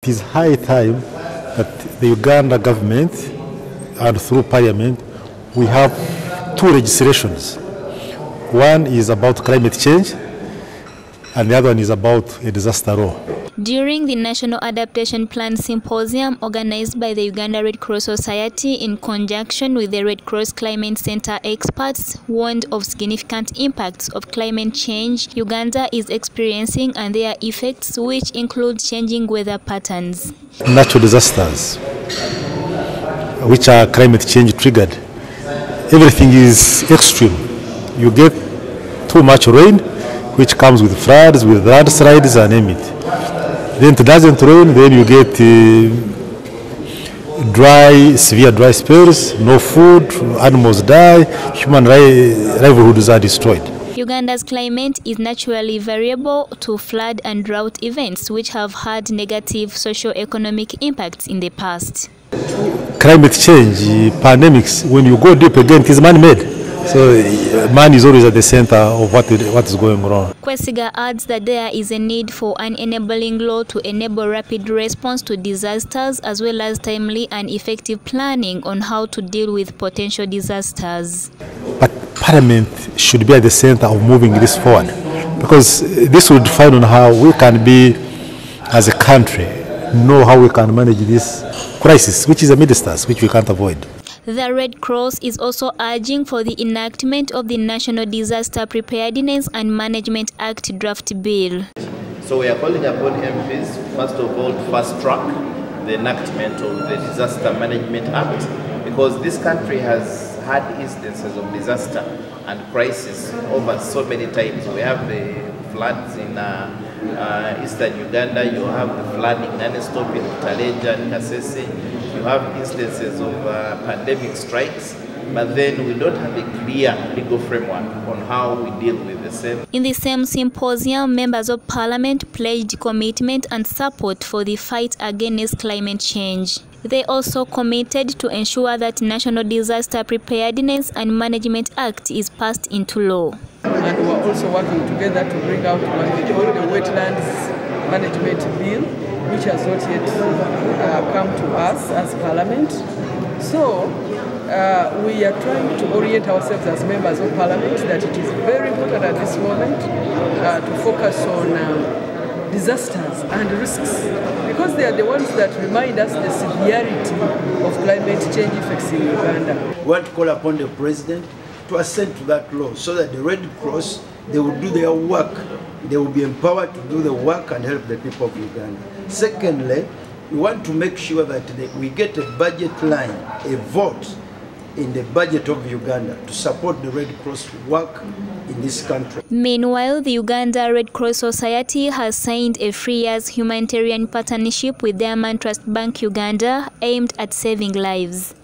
It is high time that the Uganda government and through Parliament we have two legislations. One is about climate change and the other one is about a disaster law. During the National Adaptation Plan Symposium organized by the Uganda Red Cross Society in conjunction with the Red Cross Climate Center experts warned of significant impacts of climate change Uganda is experiencing and their effects, which include changing weather patterns. Natural disasters, which are climate change triggered, everything is extreme. You get too much rain, which comes with floods, with landslides and name it. Then it doesn't rain, then you get severe dry spells, no food, animals die, human livelihoods are destroyed. Uganda's climate is naturally variable to flood and drought events, which have had negative socio-economic impacts in the past. Climate change, pandemics, when you go deep again, it is man-made. So man is always at the center of what is going wrong. Kwesiga adds that there is a need for an enabling law to enable rapid response to disasters as well as timely and effective planning on how to deal with potential disasters. But Parliament should be at the center of moving this forward, because this will define on how we can be, as a country, know how we can manage this crisis, which is amidst us, which we can't avoid. The Red Cross is also urging for the enactment of the National Disaster Preparedness and Management Act draft bill. So we are calling upon MPs, first of all, to fast track the enactment of the Disaster Management Act, because this country has had instances of disaster and crisis over so many times. We have the floods in eastern Uganda, you have the flooding non-stop in Taleja and Kasese. You have instances of pandemic strikes, but then we don't have a clear legal framework on how we deal with the same. In the same symposium, members of Parliament pledged commitment and support for the fight against climate change. They also committed to ensure that National Disaster Preparedness and Management Act is passed into law. And we're also working together to bring out what we call the Wetlands Management Bill, which has not yet come to us as Parliament. So we are trying to orient ourselves as members of Parliament that it is very important at this moment to focus on disasters and risks, because they are the ones that remind us the severity of climate change effects in Uganda. We want to call upon the President to assent to that law so that the Red Cross, they will do their work. They will be empowered to do the work and help the people of Uganda. Secondly, we want to make sure that we get a budget line, a vote in the budget of Uganda to support the Red Cross work in this country. Meanwhile, the Uganda Red Cross Society has signed a 3-year humanitarian partnership with Diamond Trust Bank Uganda aimed at saving lives.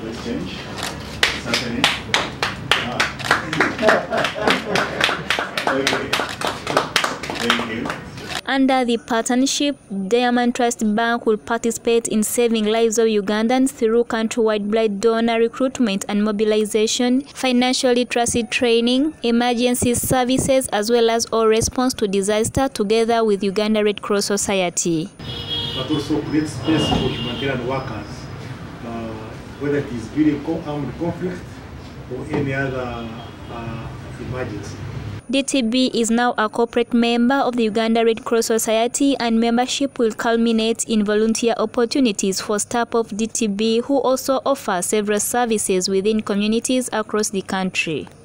Under the partnership, Diamond Trust Bank will participate in saving lives of Ugandans through countrywide blood donor recruitment and mobilization, financial literacy training, emergency services, as well as all response to disaster together with Uganda Red Cross Society. But also create space for humanitarian workers, whether it is during armed conflict or any other emergency. DTB is now a corporate member of the Uganda Red Cross Society, and membership will culminate in volunteer opportunities for staff of DTB who also offer several services within communities across the country.